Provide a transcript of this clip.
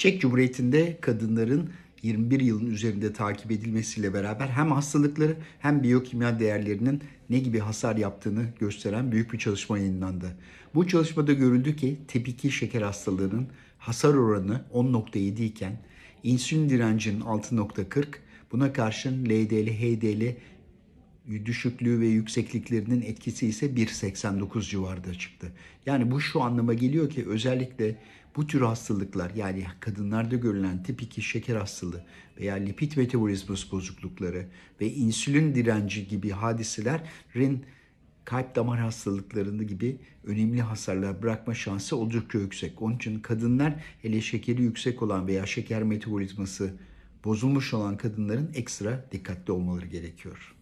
Çek Cumhuriyeti'nde kadınların 21 yılın üzerinde takip edilmesiyle beraber hem hastalıkları hem biyokimya değerlerinin ne gibi hasar yaptığını gösteren büyük bir çalışma yayınlandı. Bu çalışmada görüldü ki tip 2 şeker hastalığının hasar oranı 10,7 iken insülin direncinin 6,40, buna karşın LDL, HDL düşüklüğü ve yüksekliklerinin etkisi ise 1,89 civarında çıktı. Yani bu şu anlama geliyor ki özellikle bu tür hastalıklar, yani kadınlarda görülen tip 2 şeker hastalığı veya lipid metabolizması bozuklukları ve insülin direnci gibi hadiselerin kalp damar hastalıklarında gibi önemli hasarlar bırakma şansı oldukça yüksek. Onun için kadınlar, hele şekeri yüksek olan veya şeker metabolizması bozulmuş olan kadınların ekstra dikkatli olmaları gerekiyor.